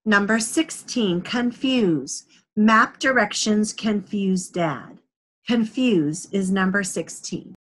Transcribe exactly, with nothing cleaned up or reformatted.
Number sixteen, confuse. Map directions confuse Dad. Confuse is number sixteen.